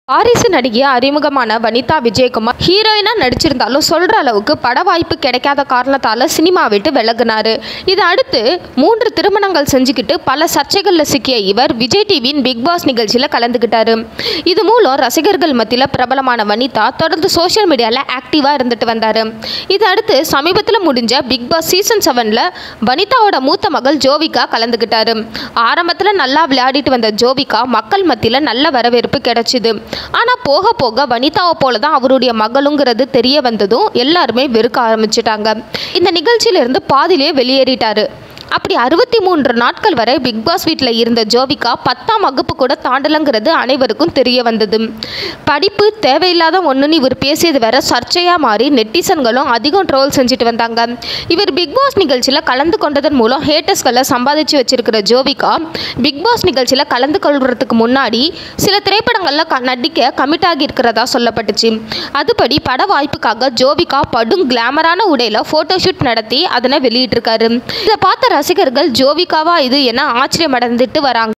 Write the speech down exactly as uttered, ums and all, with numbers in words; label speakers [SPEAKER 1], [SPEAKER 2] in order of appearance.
[SPEAKER 1] வாரிசு நடிகை அறிமுகமான வனிதா விஜயகுமார் ஹீரோயினா நடிச்சிருந்தாலும் சொல்ற அளவுக்கு பட வாய்ப்பு கிடைக்காத காரணத்தால சினிமா விட்டு விலகினாரு. இதை அடுத்து மூன்று திருமணங்கள் செஞ்சுக்கிட்டு பல சர்ச்சைகள்ல சிக்கிய இவர் விஜய் டிவியின் பிக் பாஸ் நிகழ்ச்சியில கலந்துக்கிட்டாரு. இது மூலம் ரசிகர்கள் மத்தியில் பிரபலமான வனிதா தொடர்ந்து சோசியல் மீடியால ஆக்டிவா இருந்துட்டு வந்தாரு. இதை அடுத்து சமீபத்தில் முடிஞ்ச பிக் பாஸ் சீசன் செவன்ல வனிதாவோட மூத்த மகள் ஜோவிகா கலந்துக்கிட்டாரு. ஆரம்பத்தில் நல்லா விளையாடிட்டு வந்த ஜோவிகா மக்கள் மத்தியில் நல்ல வரவேற்பு கிடைச்சிது. ஆனால் போக போக வனிதாவை போல தான் அவருடைய மகளுங்கிறது தெரிய வந்ததும் எல்லாருமே வெறுக்க ஆரம்பிச்சிட்டாங்க. இந்த நிகழ்ச்சியிலிருந்து பாதியிலே வெளியேறிட்டாரு. அப்படி அறுபத்தி மூன்று நாட்கள் வரை பிக் பாஸ் வீட்டில் இருந்த ஜோவிகா பத்தாம் வகுப்பு கூட தாண்டலங்கிறது அனைவருக்கும் தெரிய வந்தது. படிப்பு தேவையில்லாத ஒன்றுன்னு இவர் பேசியது வேற சர்ச்சையாக மாறி நெட்டிசன்களும் அதிகம் ட்ரோல் செஞ்சுட்டு வந்தாங்க. இவர் பிக் பாஸ் நிகழ்ச்சியில் கலந்து கொண்டதன் மூலம் ஹேட்டர்ஸ்களை சம்பாதிச்சு வச்சிருக்கிற ஜோவிகா பிக் பாஸ் நிகழ்ச்சியில் கலந்து கொள்வதற்கு முன்னாடி சில திரைப்படங்களில் நடிக்க கமிட் ஆகி இருக்கிறதா சொல்லப்பட்டுச்சு. அதுபடி பட வாய்ப்புக்காக ஜோவிகா படும் கிளாமரான உடையில போட்டோஷூட் நடத்தி அதனை வெளியிட்டிருக்காரு. இதை பார்த்த ரசிகர்கள் ஜோவிகாவா இது என ஆச்சரியம் அடைந்துட்டு வராங்க.